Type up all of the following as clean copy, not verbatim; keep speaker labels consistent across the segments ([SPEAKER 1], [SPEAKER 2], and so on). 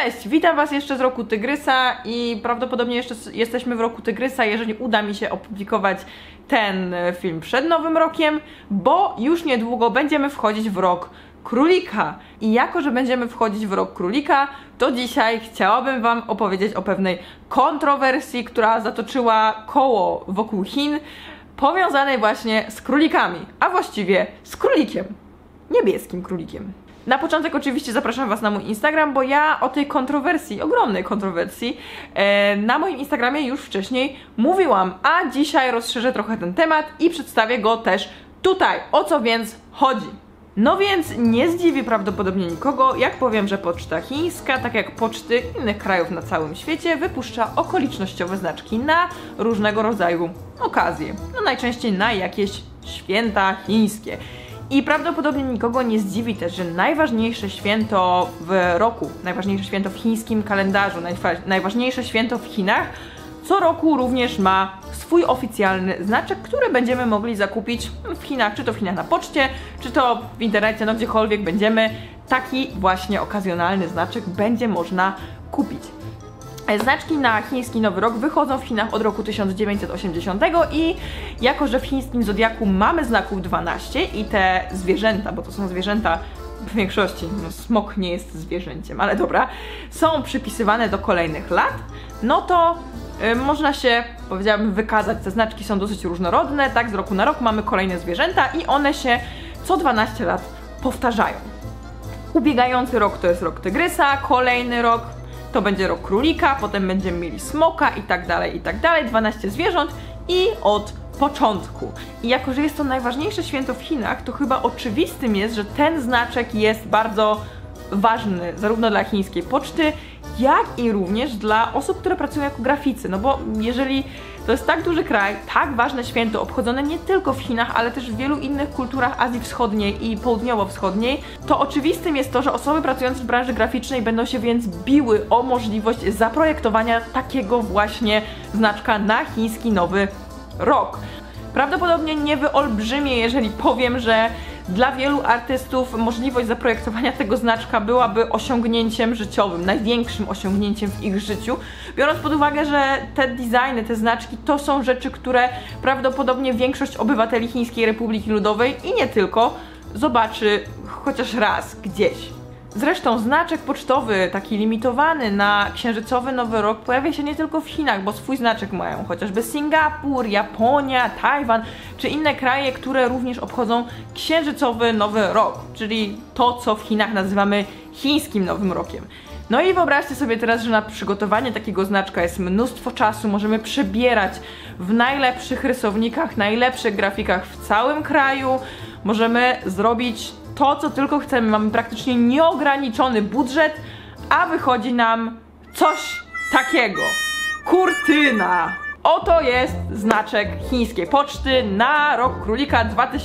[SPEAKER 1] Cześć, witam Was jeszcze z roku Tygrysa i prawdopodobnie jeszcze jesteśmy w roku Tygrysa, jeżeli uda mi się opublikować ten film przed Nowym Rokiem, bo już niedługo będziemy wchodzić w rok Królika. I jako, że będziemy wchodzić w rok Królika, to dzisiaj chciałabym Wam opowiedzieć o pewnej kontrowersji, która zatoczyła koło wokół Chin, powiązanej właśnie z królikami, a właściwie z królikiem, niebieskim królikiem. Na początek oczywiście zapraszam Was na mój Instagram, bo ja o tej kontrowersji, ogromnej kontrowersji, na moim Instagramie już wcześniej mówiłam, a dzisiaj rozszerzę trochę ten temat i przedstawię go też tutaj. O co więc chodzi? No więc nie zdziwi prawdopodobnie nikogo, jak powiem, że poczta chińska, tak jak poczty innych krajów na całym świecie, wypuszcza okolicznościowe znaczki na różnego rodzaju okazje. No najczęściej na jakieś święta chińskie. I prawdopodobnie nikogo nie zdziwi też, że najważniejsze święto w roku, najważniejsze święto w chińskim kalendarzu, najważniejsze święto w Chinach, co roku również ma swój oficjalny znaczek, który będziemy mogli zakupić w Chinach, czy to w Chinach na poczcie, czy to w internecie, no gdziekolwiek będziemy, taki właśnie okazjonalny znaczek będzie można kupić. Znaczki na chiński Nowy Rok wychodzą w Chinach od roku 1980 i jako, że w chińskim zodiaku mamy znaków 12 i te zwierzęta, bo to są zwierzęta w większości, no smok nie jest zwierzęciem, ale dobra, są przypisywane do kolejnych lat, no to można się, powiedziałabym, wykazać. Te znaczki są dosyć różnorodne, tak, z roku na rok mamy kolejne zwierzęta i one się co 12 lat powtarzają. Ubiegający rok to jest rok Tygrysa, kolejny rok to będzie rok Królika, potem będziemy mieli smoka i tak dalej, 12 zwierząt i od początku. I jako, że jest to najważniejsze święto w Chinach, to chyba oczywistym jest, że ten znaczek jest bardzo ważny zarówno dla chińskiej poczty, jak i również dla osób, które pracują jako graficy, no bo jeżeli to jest tak duży kraj, tak ważne święto, obchodzone nie tylko w Chinach, ale też w wielu innych kulturach Azji Wschodniej i Południowo-Wschodniej, to oczywistym jest to, że osoby pracujące w branży graficznej będą się więc biły o możliwość zaprojektowania takiego właśnie znaczka na chiński Nowy Rok. Prawdopodobnie nie wyolbrzymię, jeżeli powiem, że dla wielu artystów możliwość zaprojektowania tego znaczka byłaby osiągnięciem życiowym, największym osiągnięciem w ich życiu, biorąc pod uwagę, że te designy, te znaczki to są rzeczy, które prawdopodobnie większość obywateli Chińskiej Republiki Ludowej i nie tylko zobaczy chociaż raz gdzieś. Zresztą znaczek pocztowy, taki limitowany na księżycowy Nowy Rok, pojawia się nie tylko w Chinach, bo swój znaczek mają chociażby Singapur, Japonia, Tajwan, czy inne kraje, które również obchodzą księżycowy Nowy Rok, czyli to, co w Chinach nazywamy chińskim Nowym Rokiem. No i wyobraźcie sobie teraz, że na przygotowanie takiego znaczka jest mnóstwo czasu, możemy przebierać w najlepszych rysownikach, najlepszych grafikach w całym kraju, możemy zrobić to, co tylko chcemy, mamy praktycznie nieograniczony budżet, a wychodzi nam coś takiego. Kurtyna! Oto jest znaczek chińskiej poczty na rok Królika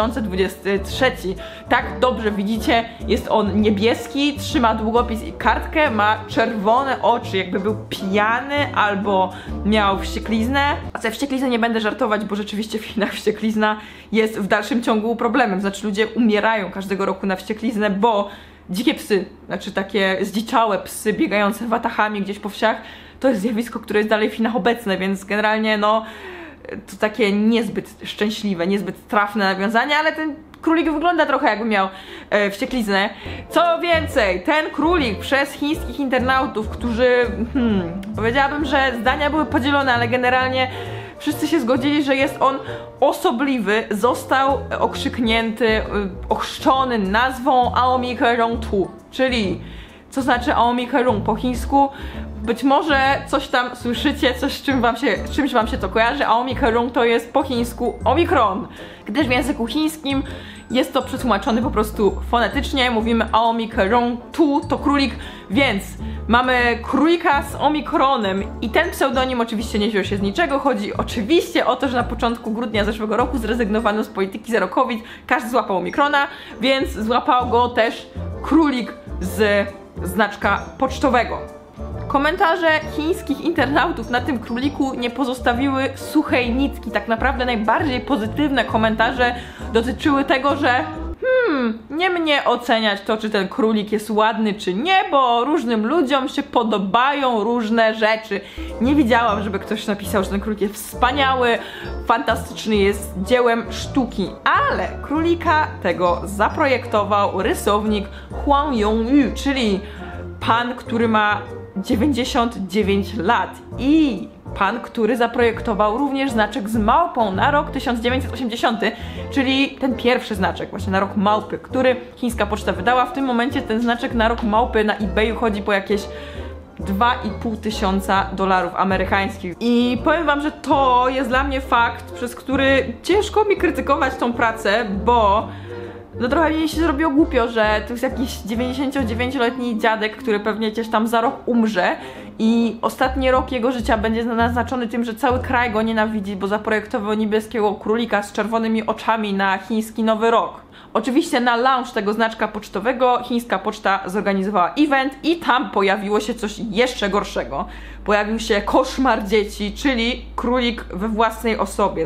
[SPEAKER 1] 2023. Tak dobrze widzicie, jest on niebieski, trzyma długopis i kartkę, ma czerwone oczy, jakby był pijany albo miał wściekliznę. A ze wścieklizny nie będę żartować, bo rzeczywiście w Chinach wścieklizna jest w dalszym ciągu problemem. Znaczy ludzie umierają każdego roku na wściekliznę, bo dzikie psy, znaczy takie zdziczałe psy biegające watachami gdzieś po wsiach, to jest zjawisko, które jest dalej w Chinach obecne, więc generalnie no to takie niezbyt szczęśliwe, niezbyt trafne nawiązanie, ale ten królik wygląda trochę jakby miał wściekliznę. Co więcej, ten królik przez chińskich internautów, którzy, powiedziałabym, że zdania były podzielone, ale generalnie wszyscy się zgodzili, że jest on osobliwy, został okrzyknięty, ochrzczony nazwą Aomi Herong Tu, czyli co znaczy Aomi Herong po chińsku. Być może coś tam słyszycie, coś z czymś wam się to kojarzy. Aomi Herong to jest po chińsku Omikron, gdyż w języku chińskim jest to przetłumaczone po prostu fonetycznie. Mówimy Aomi Herong Tu to królik, więc mamy królika z Omikronem i ten pseudonim oczywiście nie wziął się z niczego. Chodzi oczywiście o to, że na początku grudnia zeszłego roku zrezygnowano z polityki zero COVID, każdy złapał Omikrona, więc złapał go też królik z znaczka pocztowego. Komentarze chińskich internautów na tym króliku nie pozostawiły suchej nitki. Tak naprawdę najbardziej pozytywne komentarze dotyczyły tego, że nie mnie oceniać to, czy ten królik jest ładny, czy nie, bo różnym ludziom się podobają różne rzeczy. Nie widziałam, żeby ktoś napisał, że ten królik jest wspaniały, fantastyczny, jest dziełem sztuki, ale królika tego zaprojektował rysownik Huang Yongyu, czyli pan, który ma 99 lat i pan, który zaprojektował również znaczek z małpą na rok 1980, czyli ten pierwszy znaczek właśnie na rok małpy, który chińska poczta wydała. W tym momencie ten znaczek na rok małpy na eBayu chodzi po jakieś 2,5 tysiąca dolarów amerykańskich. I powiem wam, że to jest dla mnie fakt, przez który ciężko mi krytykować tą pracę, bo no trochę mi się zrobiło głupio, że to jest jakiś 99-letni dziadek, który pewnie gdzieś tam za rok umrze i ostatni rok jego życia będzie naznaczony tym, że cały kraj go nienawidzi, bo zaprojektował niebieskiego królika z czerwonymi oczami na chiński Nowy Rok. Oczywiście na launch tego znaczka pocztowego chińska poczta zorganizowała event i tam pojawiło się coś jeszcze gorszego. Pojawił się koszmar dzieci, czyli królik we własnej osobie.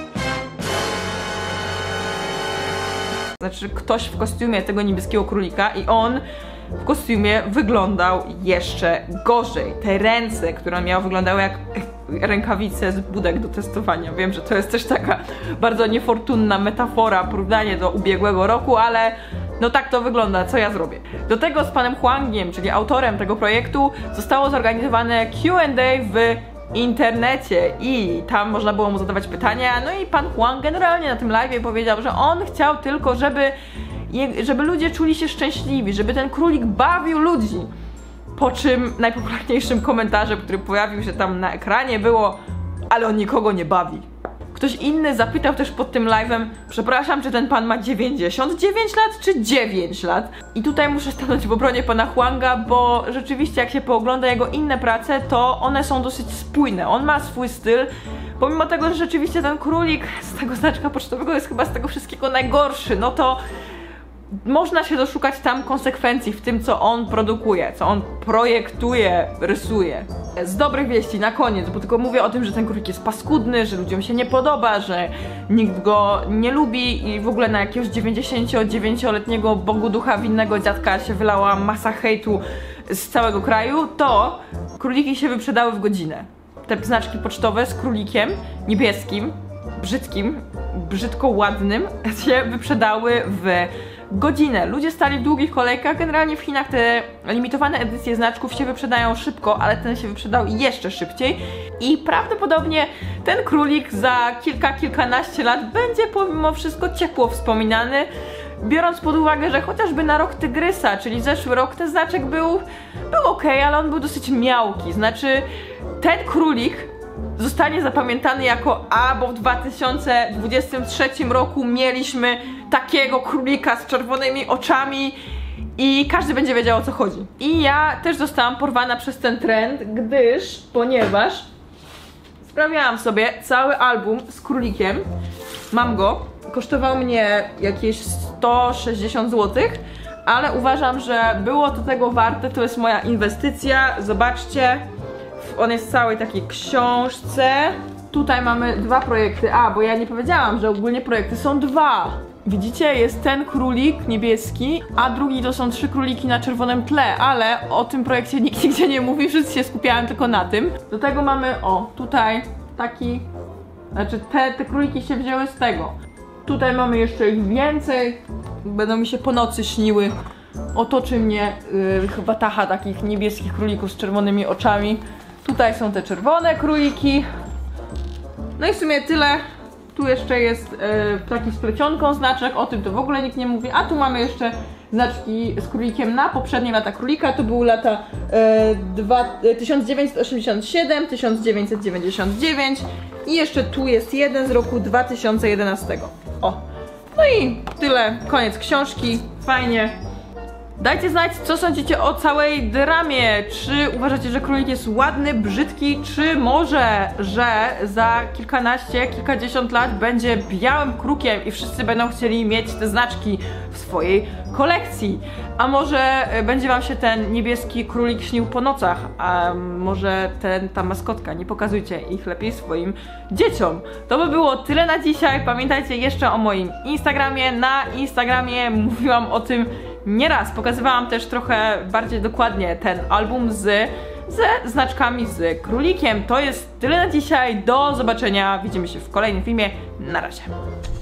[SPEAKER 1] Znaczy ktoś w kostiumie tego niebieskiego królika i on w kostiumie wyglądał jeszcze gorzej. Te ręce, które on miał, wyglądały jak rękawice z budek do testowania. Wiem, że to jest też taka bardzo niefortunna metafora, porównanie do ubiegłego roku, ale no tak to wygląda, co ja zrobię. Do tego z panem Huangiem, czyli autorem tego projektu, zostało zorganizowane Q&A w internecie i tam można było mu zadawać pytania, no i pan Huang generalnie na tym live powiedział, że on chciał tylko, żeby ludzie czuli się szczęśliwi, żeby ten królik bawił ludzi. Po czym najpopularniejszym komentarzem, który pojawił się tam na ekranie było: ale on nikogo nie bawi. Ktoś inny zapytał też pod tym live'em: przepraszam, czy ten pan ma 99 lat, czy 9 lat? I tutaj muszę stanąć w obronie pana Huanga, bo rzeczywiście jak się poogląda jego inne prace, to one są dosyć spójne. On ma swój styl, pomimo tego, że rzeczywiście ten królik z tego znaczka pocztowego jest chyba z tego wszystkiego najgorszy, no to można się doszukać tam konsekwencji w tym, co on produkuje, co on projektuje, rysuje. Z dobrych wieści na koniec, bo tylko mówię o tym, że ten królik jest paskudny, że ludziom się nie podoba, że nikt go nie lubi i w ogóle na jakiegoś 99-letniego Bogu ducha winnego dziadka się wylała masa hejtu z całego kraju, to króliki się wyprzedały w godzinę. Te znaczki pocztowe z królikiem niebieskim, brzydko ładnym się wyprzedały w godzinę. Ludzie stali w długich kolejkach. Generalnie w Chinach te limitowane edycje znaczków się wyprzedają szybko, ale ten się wyprzedał jeszcze szybciej i prawdopodobnie ten królik za kilkanaście lat będzie pomimo wszystko ciepło wspominany, biorąc pod uwagę, że chociażby na rok tygrysa, czyli zeszły rok, ten znaczek był ok, ale on był dosyć miałki. Znaczy ten królik zostanie zapamiętany jako bo w 2023 roku mieliśmy takiego królika z czerwonymi oczami i każdy będzie wiedział, o co chodzi. I ja też zostałam porwana przez ten trend, ponieważ sprawiałam sobie cały album z królikiem. Mam go. Kosztował mnie jakieś 160 zł, ale uważam, że było to tego warte. To jest moja inwestycja. Zobaczcie. On jest w całej takiej książce. Tutaj mamy dwa projekty. Bo ja nie powiedziałam, że ogólnie projekty są dwa. Widzicie, jest ten królik niebieski, a drugi to są 3 króliki na czerwonym tle, ale o tym projekcie nikt nigdzie nie mówi, wszyscy się skupiałem tylko na tym. Do tego mamy, tutaj taki, znaczy te króliki się wzięły z tego. Tutaj mamy jeszcze ich więcej, będą mi się po nocy śniły. Otoczy mnie wataha takich niebieskich królików z czerwonymi oczami. Tutaj są te czerwone króliki. No i w sumie tyle. Tu jeszcze jest taki z plecionką znaczek, o tym to w ogóle nikt nie mówi. A tu mamy jeszcze znaczki z królikiem na poprzednie lata królika. To były lata 1987, 1999 i jeszcze tu jest jeden z roku 2011. No i tyle, koniec książki, fajnie. Dajcie znać, co sądzicie o całej dramie. Czy uważacie, że królik jest ładny, brzydki, czy może, że za kilkanaście, kilkadziesiąt lat będzie białym krukiem i wszyscy będą chcieli mieć te znaczki w swojej kolekcji? A może będzie wam się ten niebieski królik śnił po nocach? A może ta maskotka? Nie pokazujcie ich lepiej swoim dzieciom. To by było tyle na dzisiaj. Pamiętajcie jeszcze o moim Instagramie. Na Instagramie mówiłam o tym nieraz. Pokazywałam też trochę bardziej dokładnie ten album ze znaczkami z królikiem. To jest tyle na dzisiaj. Do zobaczenia. Widzimy się w kolejnym filmie. Na razie.